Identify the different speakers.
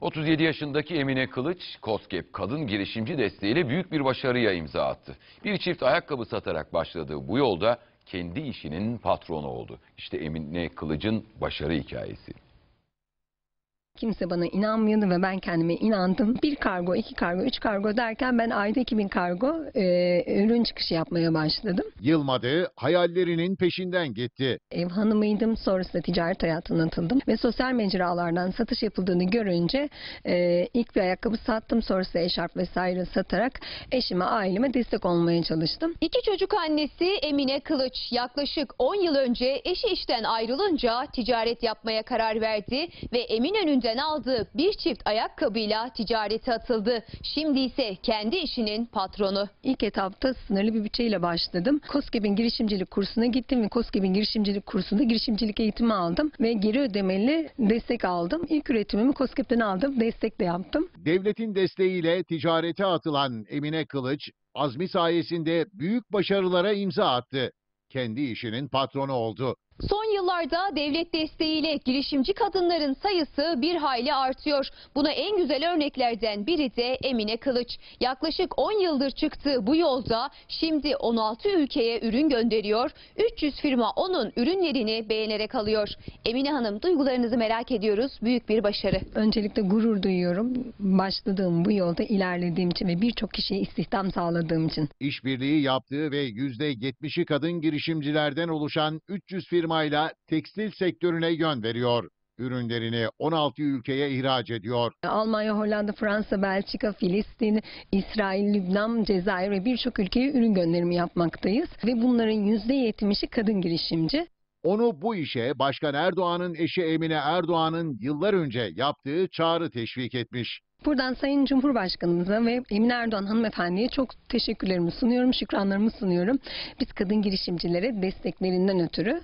Speaker 1: 37 yaşındaki Emine Kılıç, KOSGEB Kadın Girişimci desteğiyle büyük bir başarıya imza attı. Bir çift ayakkabı satarak başladığı bu yolda kendi işinin patronu oldu. İşte Emine Kılıç'ın başarı hikayesi.
Speaker 2: Kimse bana inanmıyordu ve ben kendime inandım. Bir kargo, iki kargo, üç kargo derken ben ayda 2000 kargo ürün çıkışı yapmaya başladım.
Speaker 3: Yılmadı, hayallerinin peşinden gitti.
Speaker 2: Ev hanımıydım, sonrasında ticaret hayatına atıldım ve sosyal mecralardan satış yapıldığını görünce ilk bir ayakkabı sattım, sonrasında eşarp vesaire satarak eşime, aileme destek olmaya çalıştım.
Speaker 4: İki çocuk annesi Emine Kılıç yaklaşık 10 yıl önce eşi işten ayrılınca ticaret yapmaya karar verdi ve Eminönü'nden aldığı bir çift ayakkabıyla ticarete atıldı. Şimdi ise kendi işinin patronu.
Speaker 2: İlk etapta sınırlı bir bütçeyle başladım. KOSGEB'in girişimcilik kursuna gittim ve KOSGEB'in girişimcilik kursunda girişimcilik eğitimi aldım ve geri ödemeli destek aldım. İlk üretimimi KOSGEB'ten aldım, destek de yaptım.
Speaker 3: Devletin desteğiyle ticarete atılan Emine Kılıç, azmi sayesinde büyük başarılara imza attı. Kendi işinin patronu oldu.
Speaker 4: Son yıllarda devlet desteğiyle girişimci kadınların sayısı bir hayli artıyor. Buna en güzel örneklerden biri de Emine Kılıç. Yaklaşık 10 yıldır çıktığı bu yolda şimdi 16 ülkeye ürün gönderiyor. 300 firma onun ürünlerini beğenerek alıyor. Emine Hanım, duygularınızı merak ediyoruz. Büyük bir başarı.
Speaker 2: Öncelikle gurur duyuyorum. Başladığım bu yolda ilerlediğim için ve birçok kişiye istihdam sağladığım için.
Speaker 3: İşbirliği yaptığı ve %70'i kadın girişimcilerden oluşan 300 firmayla tekstil sektörüne yön veriyor. Ürünlerini 16 ülkeye ihraç ediyor.
Speaker 2: Almanya, Hollanda, Fransa, Belçika, Filistin, İsrail, Lübnan, Cezayir ve birçok ülkeye ürün gönderimi yapmaktayız. Ve bunların %70'i kadın girişimci.
Speaker 3: Onu bu işe Başkan Erdoğan'ın eşi Emine Erdoğan'ın yıllar önce yaptığı çağrı teşvik etmiş.
Speaker 2: Buradan Sayın Cumhurbaşkanımıza ve Emine Erdoğan hanımefendiye çok teşekkürlerimi sunuyorum, şükranlarımı sunuyorum. Biz kadın girişimcilere desteklerinden ötürü.